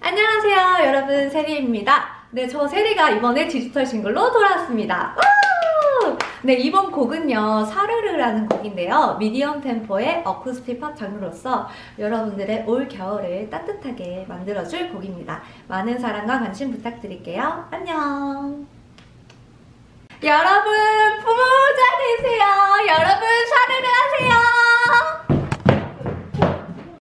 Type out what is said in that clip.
안녕하세요 여러분, 세리입니다. 네, 저 세리가 이번에 디지털 싱글로 돌아왔습니다. 네, 이번 곡은요 사르르라는 곡인데요, 미디엄 템포의 어쿠스틱 팝 장르로서 여러분들의 올 겨울을 따뜻하게 만들어줄 곡입니다. 많은 사랑과 관심 부탁드릴게요. 안녕. 여러분 부자 되세요. 여러분 사르르 하세요.